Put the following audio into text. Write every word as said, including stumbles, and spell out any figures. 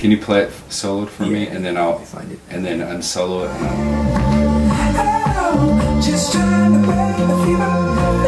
Can you play it soloed for Yeah, me, and then I'll find it. and then unsolo it. And I'll... Just trying to break the fever.